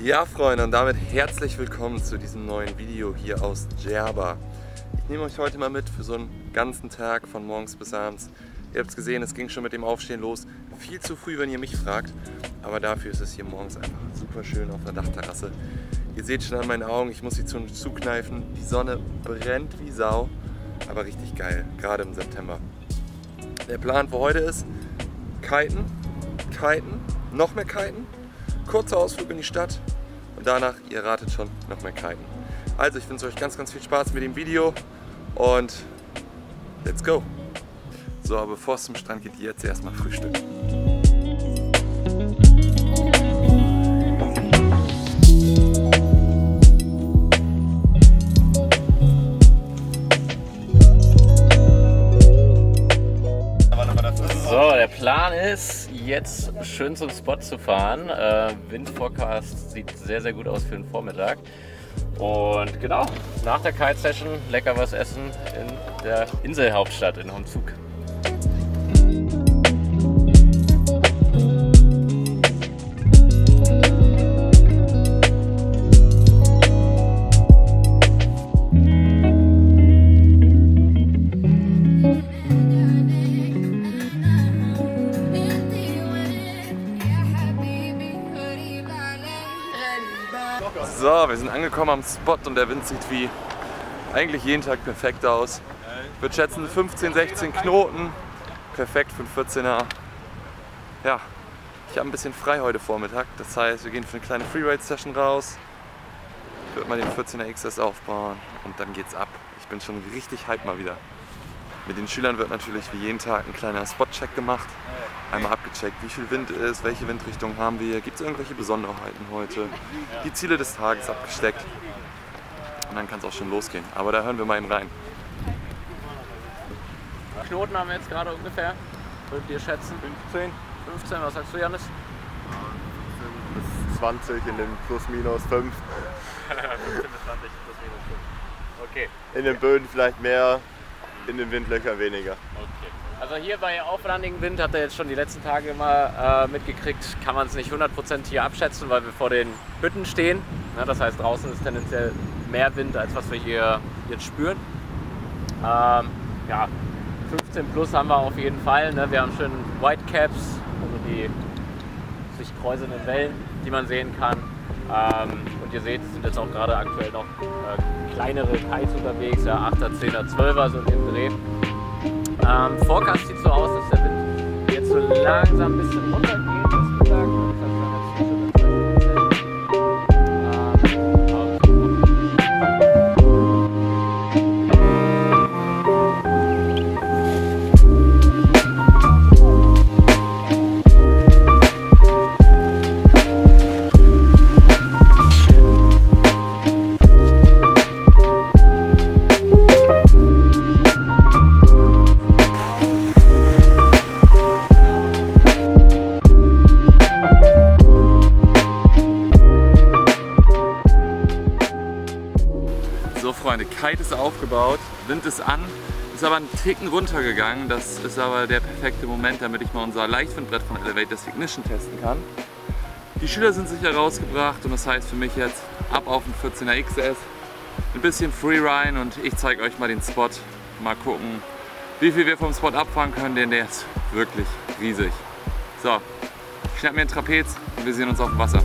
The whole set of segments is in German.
Ja Freunde, und damit herzlich willkommen zu diesem neuen Video hier aus Djerba. Ich nehme euch heute mal mit für so einen ganzen Tag von morgens bis abends. Ihr habt es gesehen, es ging schon mit dem Aufstehen los. Viel zu früh, wenn ihr mich fragt, aber dafür ist es hier morgens einfach super schön auf der Dachterrasse. Ihr seht schon an meinen Augen, ich muss die Zunge zukneifen. Die Sonne brennt wie Sau, aber richtig geil, gerade im September. Der Plan für heute ist kiten, noch mehr kiten, kurzer Ausflug in die Stadt und danach, ihr ratet schon, noch mehr kiten. Also ich wünsche euch ganz viel Spaß mit dem Video und let's go! So, aber bevor es zum Strand geht, jetzt erstmal Frühstück. So, der Plan ist, jetzt schön zum Spot zu fahren. Windforecast sieht sehr gut aus für den Vormittag. Und genau, nach der Kite-Session lecker was essen in der Inselhauptstadt in Homzug. So, wir sind angekommen am Spot und der Wind sieht wie eigentlich jeden Tag perfekt aus. Ich würde schätzen 15, 16 Knoten, perfekt für einen 14er. Ja, ich habe ein bisschen frei heute Vormittag, das heißt wir gehen für eine kleine Freeride-Session raus. Ich würde mal den 14er XS aufbauen und dann geht's ab. Ich bin schon richtig hyped mal wieder. Mit den Schülern wird natürlich wie jeden Tag ein kleiner Spot-Check gemacht. Einmal abgecheckt, wie viel Wind ist, welche Windrichtung haben wir, gibt es irgendwelche Besonderheiten heute, die Ziele des Tages abgesteckt und dann kann es auch schon losgehen. Aber da hören wir mal eben rein. Knoten haben wir jetzt gerade ungefähr, würdet ihr schätzen? 15? 15, was sagst du, Janis? Bis 20 in den plus minus 5. 15 bis 20 plus minus 5. Okay. In den Böden vielleicht mehr, in den Windlöchern weniger. Okay. Also hier bei aufrandigem Wind, habt ihr jetzt schon die letzten Tage immer mitgekriegt, kann man es nicht 100% hier abschätzen, weil wir vor den Hütten stehen. Ja, das heißt, draußen ist tendenziell mehr Wind, als was wir hier jetzt spüren. Ja, 15 plus haben wir auf jeden Fall. Ne? Wir haben schön Whitecaps, also die sich kreuzenden Wellen, die man sehen kann. Und ihr seht, es sind jetzt auch gerade aktuell noch kleinere Kites unterwegs, ja, 8er, 10er, 12er, so in dem Dreh. Forecast sieht so aus, dass der Wind jetzt so langsam ein bisschen runtergeht, was gesagt. So Freunde, Kite ist aufgebaut, Wind ist an, ist aber einen Ticken runtergegangen. Das ist aber der perfekte Moment, damit ich mal unser Leichtwindbrett von Elevate Ignition testen kann. Die Schüler sind sicher rausgebracht und das heißt für mich jetzt ab auf den 14er XS, ein bisschen Freeride und ich zeige euch mal den Spot. Mal gucken, wie viel wir vom Spot abfahren können, denn der ist wirklich riesig. So, ich schnapp mir einen Trapez und wir sehen uns auf dem Wasser.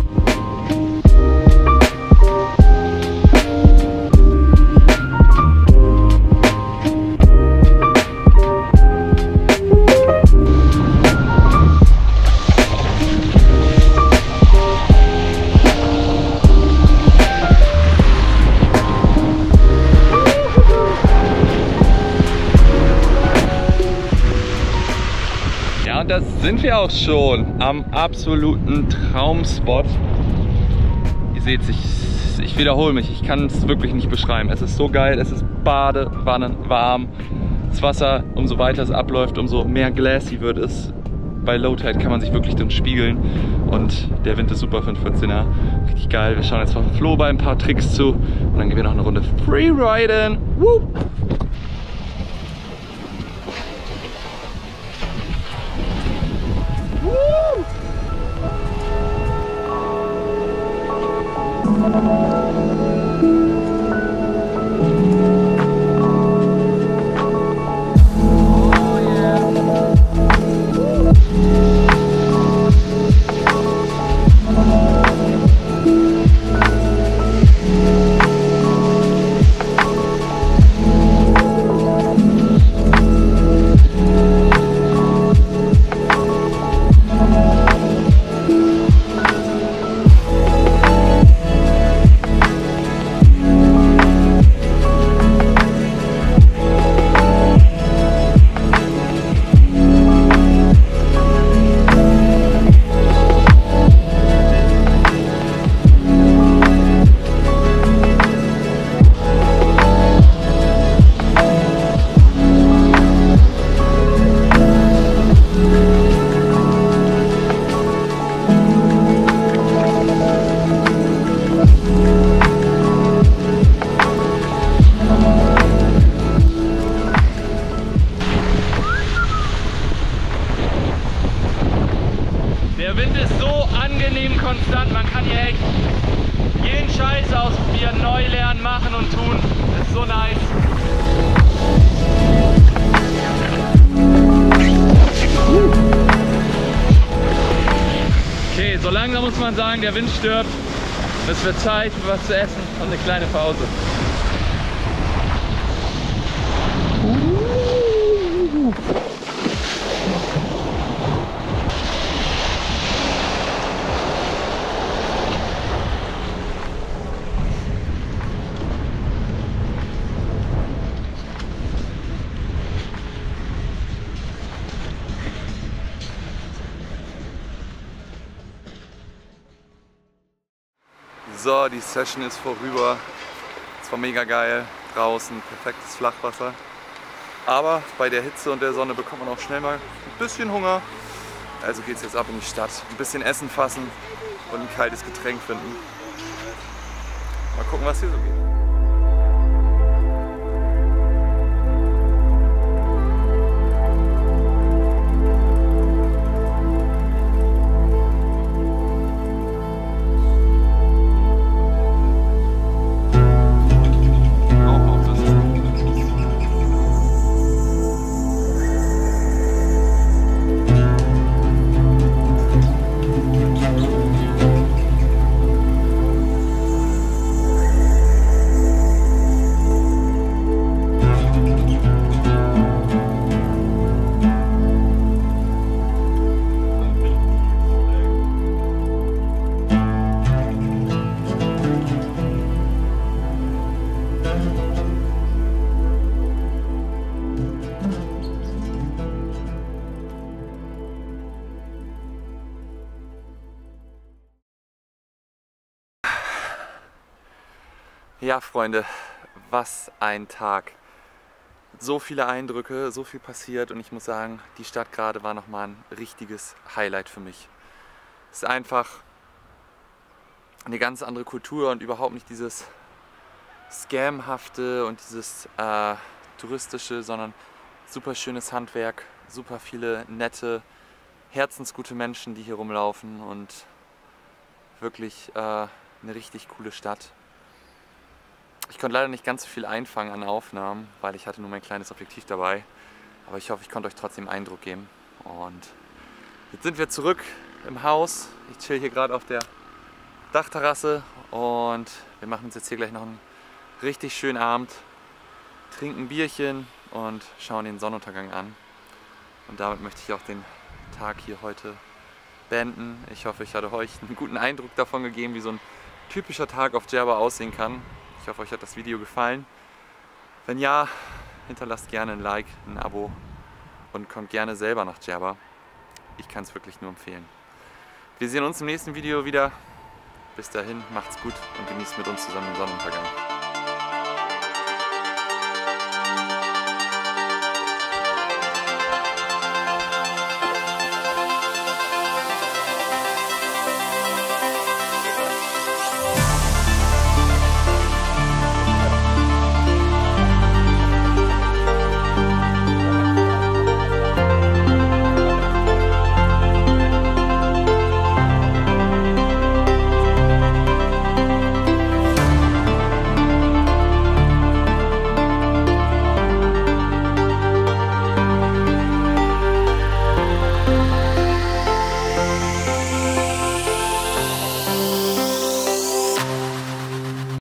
Und das sind wir auch schon am absoluten Traumspot. Ihr seht, ich wiederhole mich, ich kann es wirklich nicht beschreiben. Es ist so geil, es ist badewannenwarm. Das Wasser, umso weiter es abläuft, umso mehr glassy wird es. Bei Low Tide kann man sich wirklich drin spiegeln und der Wind ist super für einen 14er. Richtig geil, wir schauen jetzt von Flo bei ein paar Tricks zu und dann gehen wir noch eine Runde Freeriden. Woo! man sagen, der Wind stirbt. Es wird Zeit für was zu essen und eine kleine Pause. So, die Session ist vorüber. Es war mega geil. Draußen perfektes Flachwasser. Aber bei der Hitze und der Sonne bekommt man auch schnell mal ein bisschen Hunger. Also geht es jetzt ab in die Stadt. Ein bisschen Essen fassen und ein kaltes Getränk finden. Mal gucken, was hier so geht. Ja, Freunde, was ein Tag. So viele Eindrücke, so viel passiert und ich muss sagen, die Stadt gerade war nochmal ein richtiges Highlight für mich. Es ist einfach eine ganz andere Kultur und überhaupt nicht dieses Scamhafte und dieses touristische, sondern super schönes Handwerk, super viele nette, herzensgute Menschen, die hier rumlaufen und wirklich eine richtig coole Stadt. Ich konnte leider nicht ganz so viel einfangen an Aufnahmen, weil ich hatte nur mein kleines Objektiv dabei. Aber ich hoffe, ich konnte euch trotzdem Eindruck geben. Und jetzt sind wir zurück im Haus. Ich chill hier gerade auf der Dachterrasse und wir machen uns jetzt hier gleich noch einen richtig schönen Abend, trinken ein Bierchen und schauen den Sonnenuntergang an. Und damit möchte ich auch den Tag hier heute beenden. Ich hoffe, ich hatte euch einen guten Eindruck davon gegeben, wie so ein typischer Tag auf Djerba aussehen kann. Ich hoffe, euch hat das Video gefallen. Wenn ja, hinterlasst gerne ein Like, ein Abo und kommt gerne selber nach Djerba. Ich kann es wirklich nur empfehlen. Wir sehen uns im nächsten Video wieder. Bis dahin, macht's gut und genießt mit uns zusammen den Sonnenuntergang.